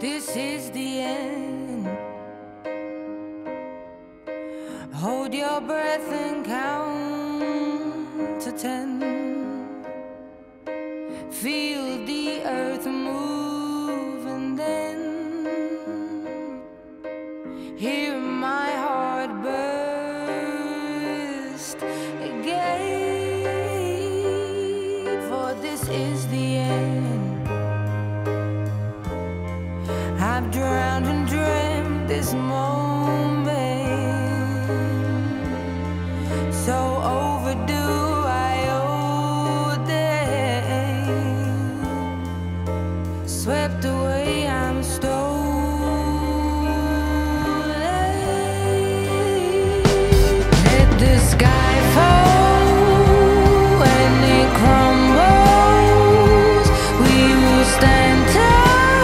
This is the end. Hold your breath and count to 10. Feel the earth move and then hear my heart burst again. For this is the end. I've drowned and dreamt this moment, so overdue I owe them. Swept away, I'm stolen. Let the sky fall when it crumbles. We will stand tall.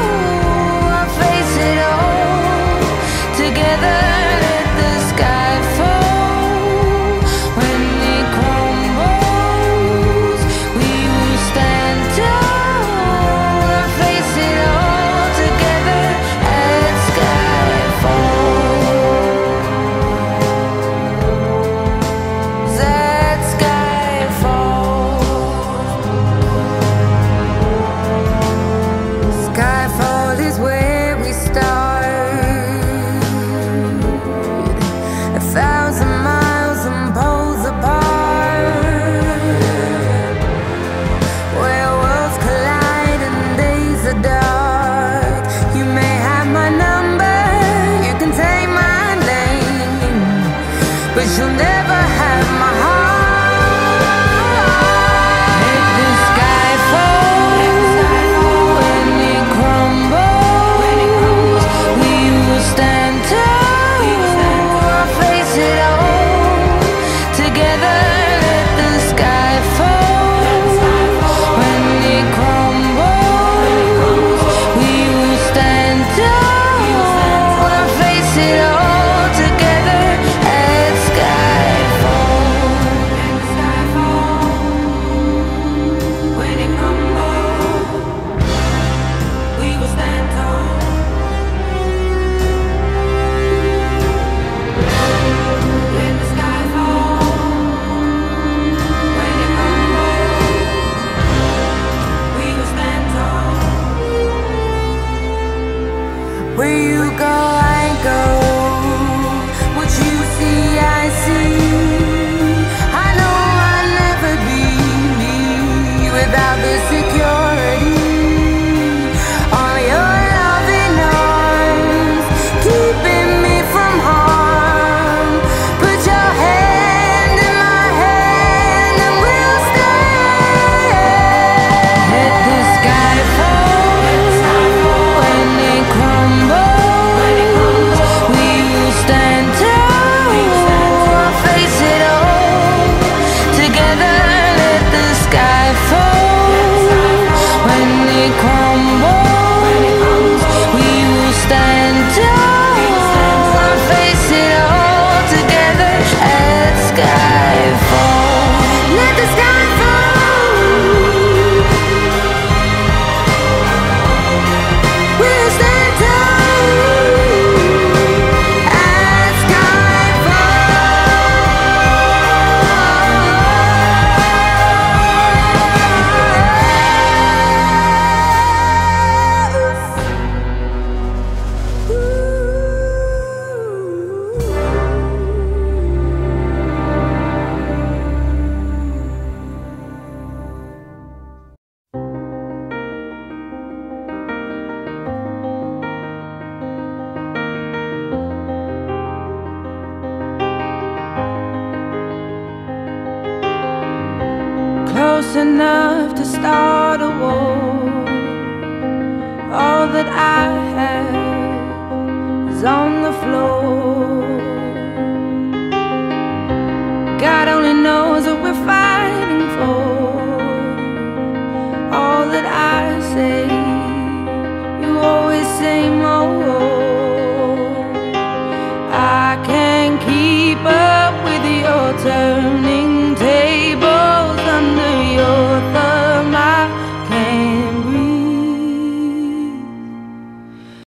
But you'll never have my heart. Let the sky fall when it crumbles. We will stand tall. I'll face it all together. Let the sky fall when it crumbles. We will stand tall. I'll face it all. Where you go, I go. What you see, I see. I know I'll never be without the security. All your loving arms keeping me from harm. Put your hand in my hand and we'll stay. Let the sky fall when it crumbles. Close enough to start a war. All that I have is on the floor. God only knows what we're fighting for. All that I say, you always say more. I can't keep up with your turn.